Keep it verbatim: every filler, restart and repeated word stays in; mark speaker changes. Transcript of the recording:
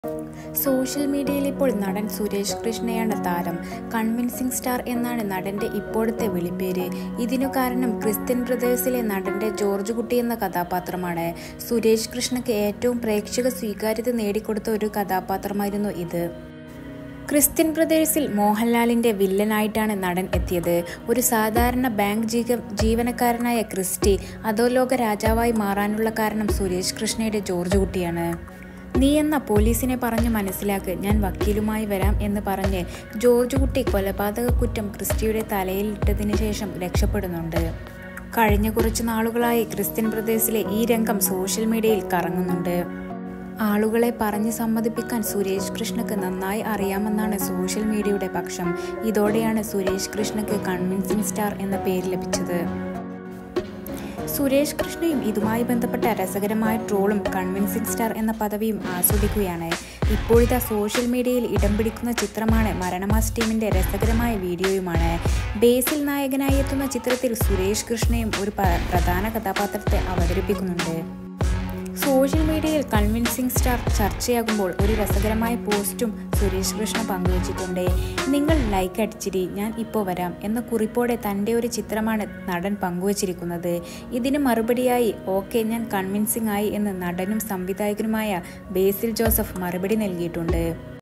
Speaker 1: Social മീഡിയയിൽ ഇപ്പോൾ നടൻ സുരേഷ് കൃഷ്ണയാണ് താരം. കൺവിൻസിംഗ് സ്റ്റാർ എന്നാണ് നടന്റെ ഇപ്പോഴത്തെ വിളിപ്പേര്. ഇതിനു കാരണം ക്രിസ്ത്യൻ ബ്രദേഴ്സിലെ നടന്റെ ജോർജ് കുട്ടി എന്ന കഥാപാത്രമാണ്. സുരേഷ് കൃഷ്ണയ്ക്ക് ഏറ്റവും പ്രേക്ഷക സ്വീകാര്യത നേടിക്കൊടുത്ത ഒരു കഥാപാത്രമായിരുന്നു ഇത്. ക്രിസ്ത്യൻ ബ്രദേഴ്സിൽ മോഹൻലാലിന്റെ വില്ലനായിട്ടാണ് നടൻ എത്തിയത്. ഒരു സാധാരണ ബാങ്ക് ജീവ ജീവനക്കാരനായ ക്രിസ്റ്റി അധോലോക രാജാവായി മാറാനുള്ള കാരണം സുരേഷ് കൃഷ്ണയുടെ ജോർജ് കുട്ടിയാണ്. നീ എന്ന പോലീസിനെ പറഞ്ഞു മനസ്സിലാക്ക്, ഞാൻ വക്കീലുമായി വരാം എന്ന് പറഞ്ഞ് ജോർജ് കുട്ടി കൊലപാതക കുറ്റം ക്രിസ്റ്റിയുടെ തലയിൽ ഇട്ടതിന് ശേഷം രക്ഷപ്പെടുന്നുണ്ട്. കഴിഞ്ഞ കുറച്ചു നാളുകളായി ക്രിസ്ത്യൻ ബ്രദേഴ്സിലെ ഈ രംഗം സോഷ്യൽ മീഡിയയിൽ കറങ്ങുന്നുണ്ട്. ആളുകളെ പറഞ്ഞ് സമ്മതിപ്പിക്കാൻ സുരേഷ് കൃഷ്ണയ്ക്ക് നന്നായി അറിയാമെന്നാണ് സോഷ്യൽ മീഡിയയുടെ പക്ഷം. ഇതോടെയാണ് സുരേഷ് കൃഷ്ണയ്ക്ക് കൺവിൻസിംഗ് സ്റ്റാർ എന്ന പേര് ലഭിച്ചത്. സുരേഷ് കൃഷ്ണയും ഇതുമായി ബന്ധപ്പെട്ട രസകരമായ ട്രോളും കൺവിൻസിംഗ് സ്റ്റാർ എന്ന പദവിയും ആസ്വദിക്കുകയാണ്. ഇപ്പോഴത്തെ സോഷ്യൽ മീഡിയയിൽ ഇടം പിടിക്കുന്ന ചിത്രമാണ് മരണമാസ് ടീമിന്റെ രസകരമായ വീഡിയോയുമാണ്. ബേസിൽ നായകനായി എത്തുന്ന ചിത്രത്തിൽ സുരേഷ് കൃഷ്ണയും ഒരു പ്രധാന കഥാപാത്രത്തെ അവതരിപ്പിക്കുന്നുണ്ട്. സോഷ്യൽ മീഡിയയിൽ കൺവിൻസിംഗ് സ്റ്റാർ ചർച്ചയാകുമ്പോൾ ഒരു രസകരമായ പോസ്റ്റും സുരേഷ് കൃഷ്ണ പങ്കുവച്ചിട്ടുണ്ട്. നിങ്ങൾ ലൈക്ക് അടിച്ചിരി, ഞാൻ ഇപ്പോൾ വരാം എന്ന കുറിപ്പോടെ തൻ്റെ ഒരു ചിത്രമാണ് നടൻ പങ്കുവച്ചിരിക്കുന്നത്. ഇതിന് മറുപടിയായി ഓക്കെ ഞാൻ കൺവിൻസിംഗ് ആയി എന്ന് നടനും സംവിധായകനുമായ ബേസിൽ ജോസഫ് മറുപടി നൽകിയിട്ടുണ്ട്.